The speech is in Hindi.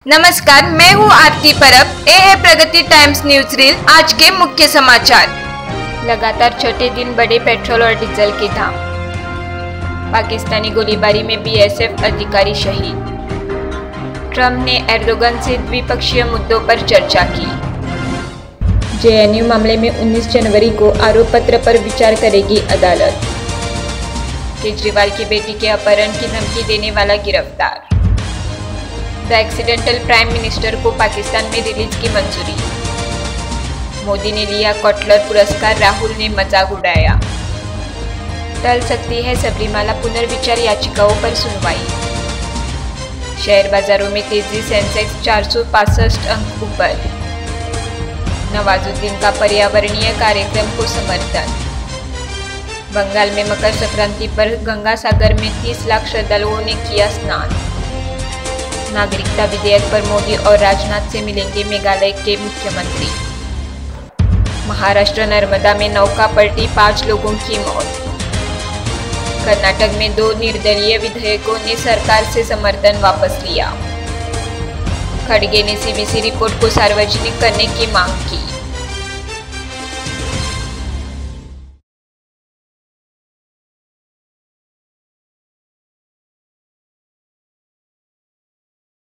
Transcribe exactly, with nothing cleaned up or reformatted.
नमस्कार, मैं हूँ आरती परब। ये है प्रगति टाइम्स न्यूज रील। आज के मुख्य समाचार। लगातार छठे दिन बढ़े पेट्रोल और डीजल के दाम। पाकिस्तानी गोलीबारी में बीएसएफ अधिकारी शहीद। ट्रंप ने एर्दोगन से द्विपक्षीय मुद्दों पर चर्चा की। जेएनयू मामले में उन्नीस जनवरी को आरोप पत्र पर विचार करेगी अदालत। केजरीवाल की बेटी के अपहरण की धमकी देने वाला गिरफ्तार। द एक्सीडेंटल प्राइम मिनिस्टर को पाकिस्तान में रिलीज की मंजूरी। मोदी ने लिया कॉटलर पुरस्कार, राहुल ने मजाक उड़ाया। टल सकती है सबरीमाला पुनर्विचार याचिकाओं पर सुनवाई। शेयर बाजारों में तेजी, सेंसेक्स चार सौ पासठ अंक ऊपर। नवाजुद्दीन का पर्यावरणीय कार्यक्रम को समर्थन। बंगाल में मकर संक्रांति पर गंगा सागर में तीस लाख श्रद्धालुओं ने किया स्नान। नागरिकता विधेयक पर मोदी और राजनाथ से मिलेंगे मेघालय के मुख्यमंत्री। महाराष्ट्र नर्मदा में नौका पलटी, पांच लोगों की मौत। कर्नाटक में दो निर्दलीय विधेयकों ने सरकार से समर्थन वापस लिया। खड़गे ने सीबीसी रिपोर्ट को सार्वजनिक करने की मांग की।